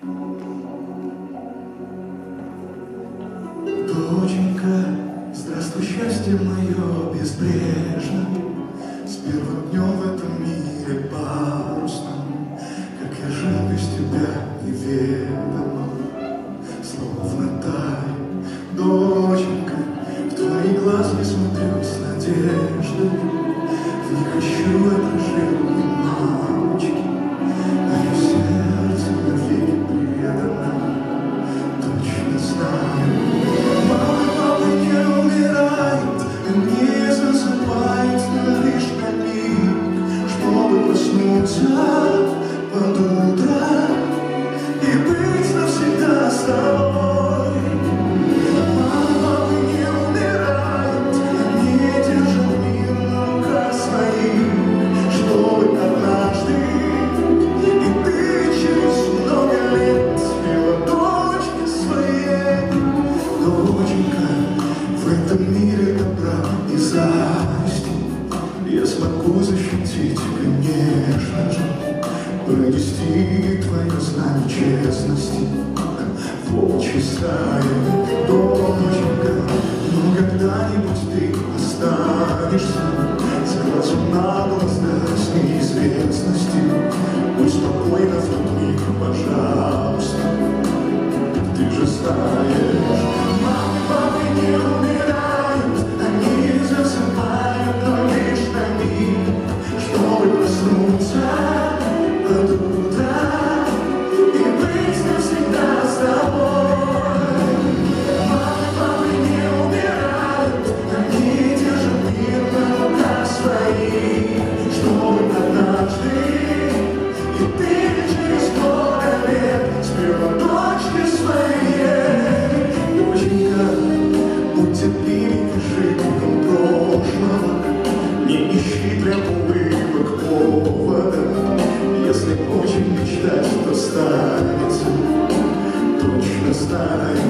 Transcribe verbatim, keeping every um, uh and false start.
Доченька, здравствуй, счастье мое безбрежно, с первым днем в этом мире парусном, как я жил без тебя неведомо, словно тай. Доченька, в твои глазки смотрю с надеждой, в них ищу отражение мамочки, мое сердце навеки предано, точно знаю. Мама, папа не умирает, не засыпает, но лишь на миг, чтобы проснуться под утро и быть навсегда с тобой. Мама, папа не умирает, не держит мир на руках своих, чтобы однажды и ты через много лет спела дочке своей. Доченька, в этом мире добра и зависти я смогу защитить, конечно же, пронести твое знамя честности в волчьей стае. Доченька, но когда-нибудь ты останешься с глазу на глаз до неизвестности. Будь спокойна в тот миг, пожалуйста, ты же знаешь. Мамы, папы не умирают, они засыпают, но лишь на миг, чтобы проснуться под утро и быть навсегда с тобой. Мамы, папы не умирают, они держат мир на руках своих, чтобы однажды и ты через много лет спела дочке своей. Доченька, будь терпеливей к ошибкам прошлого, не ищи для улыбок повода. Если очень мечтать, то станется, точно станет.